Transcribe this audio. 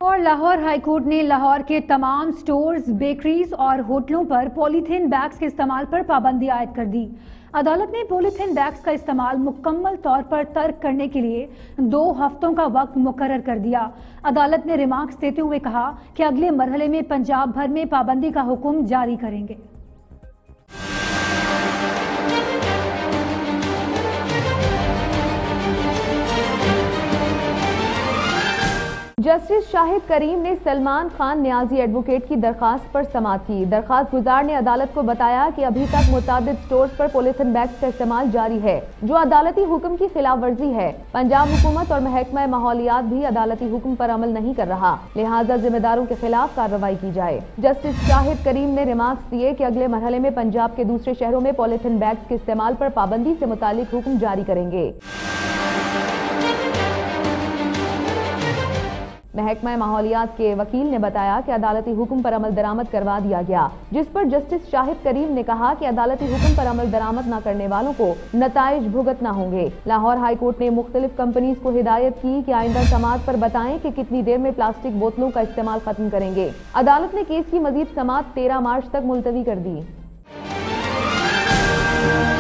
اور Lahore high court نے لاہور کے تمام سٹورز، بیکریز اور ہوٹلوں پر پولیتھین بیگز کے استعمال پر پابندی عائد کر دی۔ عدالت نے پولیتھین بیگز کا استعمال مکمل طور پر ترک کرنے کے لیے 2 ہفتوں کا وقت مقرر کر دیا۔ عدالت نے ریمارکس دیتے ہوئے کہا کہ اگلے مرحلے میں پنجاب بھر میں پابندی کا حکم جاری کریں گے۔ جسٹس شاہد کریم نے سلمان خان نیازی ایڈوکیٹ کی درخواست پر سماعت کی۔ درخواست گزار نے عدالت کو بتایا کہ ابھی تک متعدد سٹورز پر پولیتھین بیگز کا استعمال جاری ہے، جو عدالتی حکم کی خلاف ورزی ہے۔ پنجاب حکومت اور محکمہ ماحولیات بھی عدالتی حکم پر عمل نہیں کر رہا، لہٰذا ذمہ داروں کے خلاف کارروائی کی جائے۔ جسٹس شاہد کریم نے ریمارکس دیے کہ اگلے مرحلے میں پنجاب کے دوسرے شہروں میں پولیتھین بیگز کے استعمال پر پابندی سے متعلق حکم جاری کریں گے۔ محکمہ ماحولیات کے وکیل نے بتایا کہ عدالتی حکم پر عمل درآمد کروا دیا گیا، جس پر جسٹس شاہد کریم نے کہا کہ عدالتی حکم پر عمل درآمد نہ کرنے والوں کو نتائج بھگتنا ہوں گے۔ لاہور ہائی کورٹ نے مختلف کمپنیز کو ہدایت کی کہ آئندہ سماعت پر بتائیں کہ کتنی دیر میں پلاسٹک بوتلوں کا استعمال ختم کریں گے۔ عدالت نے کیس کی مزید سماعت 13 مارچ تک ملتوی کر دی۔